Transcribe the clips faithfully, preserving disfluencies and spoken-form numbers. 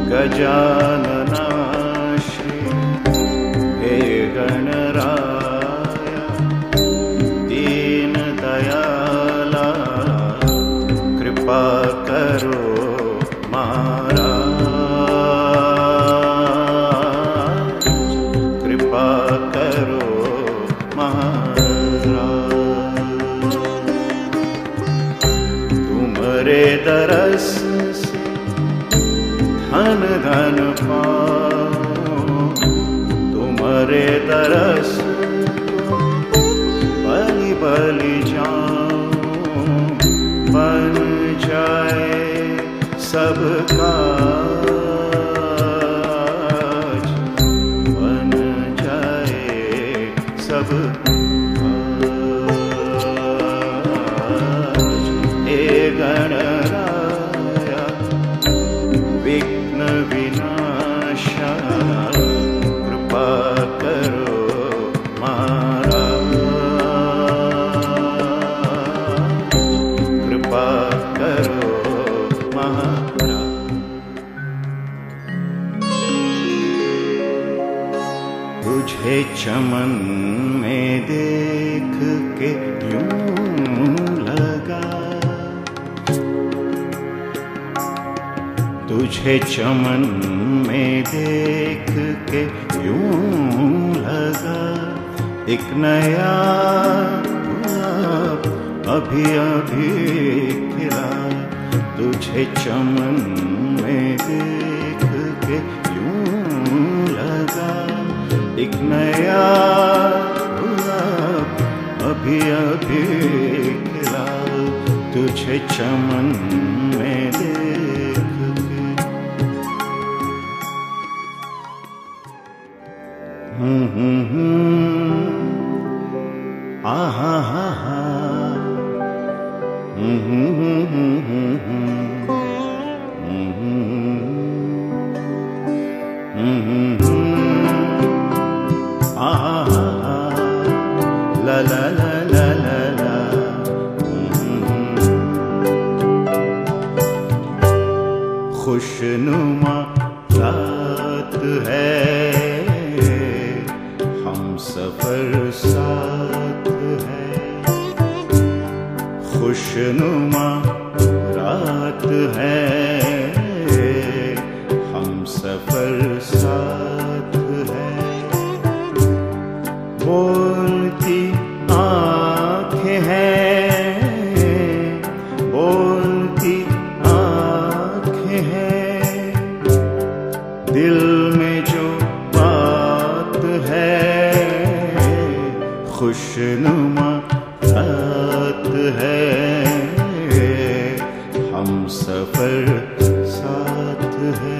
गजानना श्री हे गणराय दीन दयाला कृपा करो महाराज, कृपा करो महाराज। तुम्हारे दरस से धन धन पाओ, तुम्हारे दरस बलि बलि जाओ, बन जाए सब काज, बन जाए सब काज। हे गणराया विघ्न विनाशा कृपा करो महाराज, कृपा करो महाराज। तुझे चमन में देख के यूं लगा, तुझे चमन में देख के यूं लगा, एक नया गुलाब अभी अभी खिला। तुझे चमन में देख के यूं लगा, एक नया गुलाब अभी अभी खिला। तुझे चमन में देख के हम्म हम्म हम्म आहा हा हा हम्म हम्म हम्म हम्म la la la la la la खुशनुमा रात है, हम सफर साथ है। खुशनुमा रात है, हम सफर साथ है। बोलती आँखें हैं, बोलती आँखें हैं, दिल में जो बात है। खुशनुमा रात है, हम सफर साथ है।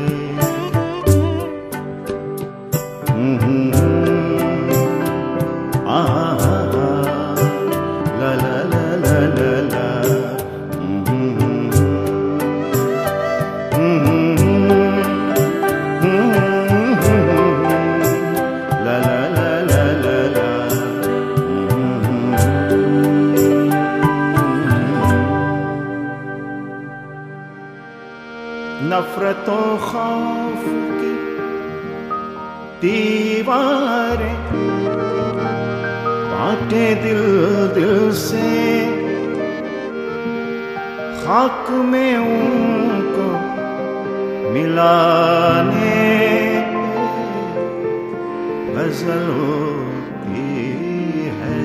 la la la la la la la la la la la la नफरतों खौफ की दीवारें बांटे दिल दिल से, खाक में उनको मिलाने गजल होती है।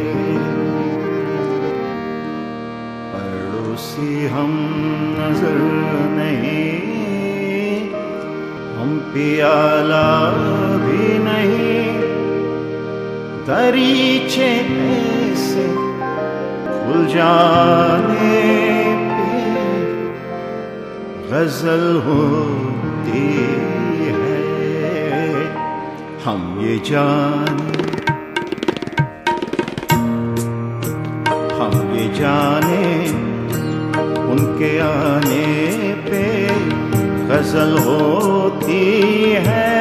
पड़ोसी हम नजर नहीं, हम पियाला भी नहीं, दरीचे ऐसे खुल जाने पे गजल होती है। हम ये जाने, हम ये जाने उनके आने पे गजल होती है।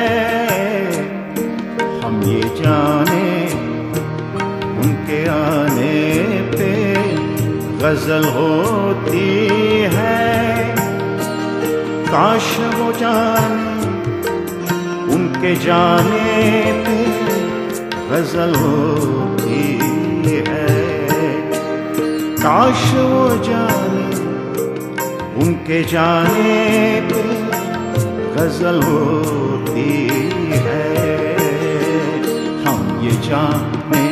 हम ये जाने उनके आने पे गजल होती है। काश वो जाने उनके जाने पे गजल होती है। काश वो जाने उनके जाने पे गजल होती है। हम ये जाने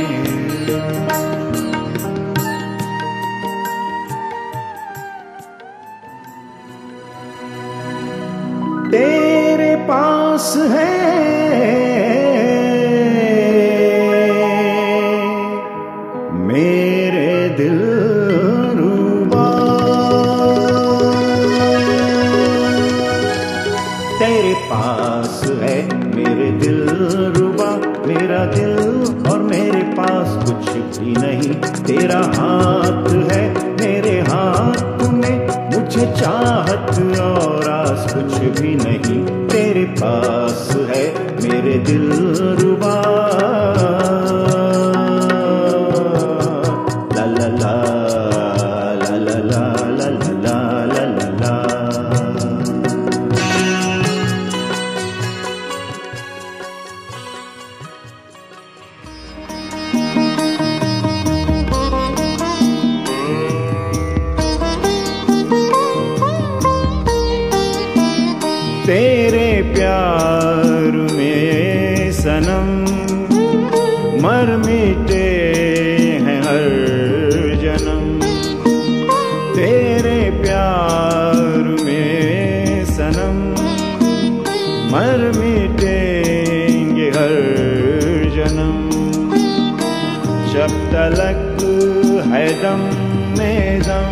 तेरे पास है मेरे दिल रुबा, तेरे पास है मेरे दिल रुबा। मेरा दिल और मेरे पास कुछ भी नहीं, तेरा हाथ है मेरे हाथ में, मुझे चाहत और आस कुछ भी नहीं। तेरे पास है मेरे दिल रुबा। ला ला ला ला ला ला ला ला ला ला ला। तेरे प्यार में सनम मर मिटे हैं हर जन्म। तेरे प्यार में सनम मर मिटेंगे हर जन्म। जब तलक है दम में दम,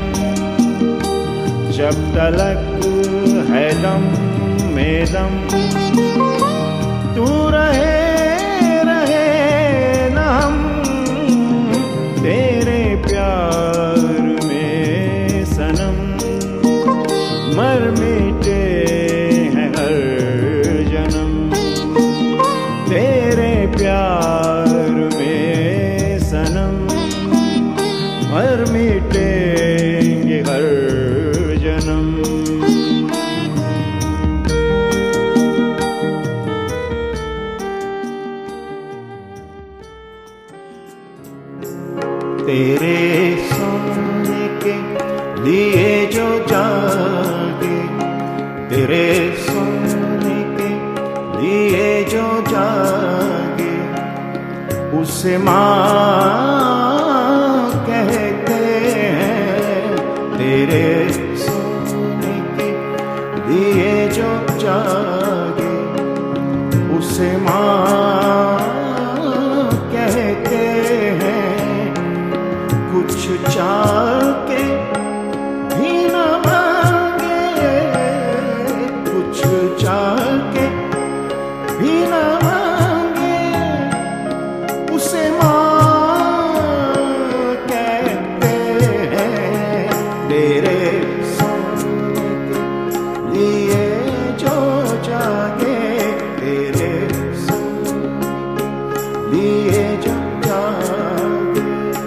जब तलक है दम में दम, तू रहे रहे न हम। तेरे प्यार में सनम मर मिटे हैं हर जन्म। तेरे प्यार में सनम मर मिटेंगे हर जन्म। तेरे सोने के लिए जो जागे, तेरे सोने के लिए जो जागे, उसे माँ कहते हैं। तेरे सोने के लिए जो जागे, उसे माँ कहते हैं। कुछ चाह के भी न मांगे, कुछ चाह के भी न मांगे, उसे माँ कहते हैं। तेरे सोने के लिए जो जागे, तेरे सोने के लिए जो जागे।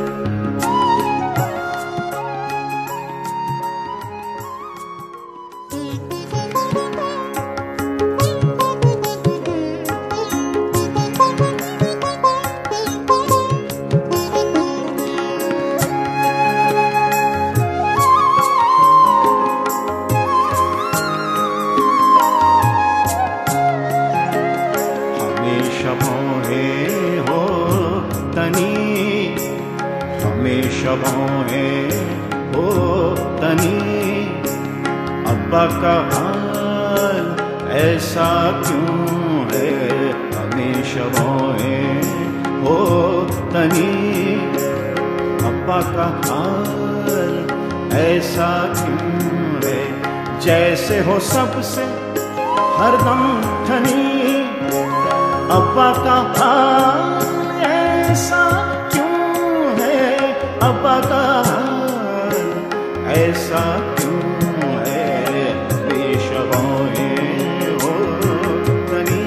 हमेशा भौहें हो तनी, अब्बा का हाल ऐसा क्यों है। हमेशा भौहें हो तनी, अब्बा का हाल ऐसा क्यों है। जैसे हो सबसे हरदम ठनी, अब्बा का हाल ऐसा क्यों है। अब्बा का हाल ऐसा क्यों है। बेशबोए हो तनी,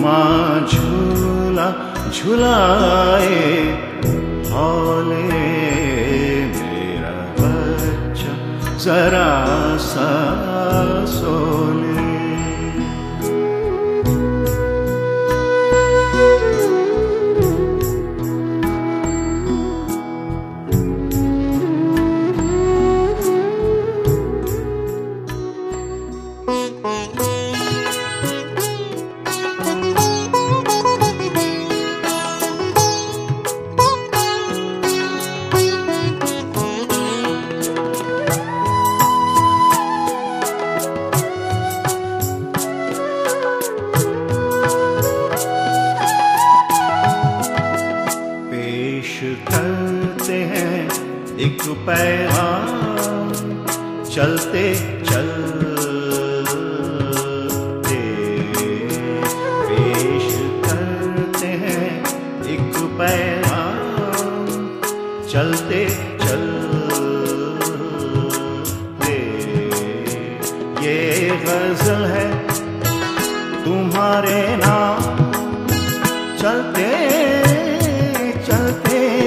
माँ झूला झुलाए, हौले मेरा बच्चा जरा सा सोले। करते हैं एक पैगाम, चलते चलते पेश करते हैं एक पैगाम, चलते चलते। ये गजल है तुम्हारे नाम, चलते चलते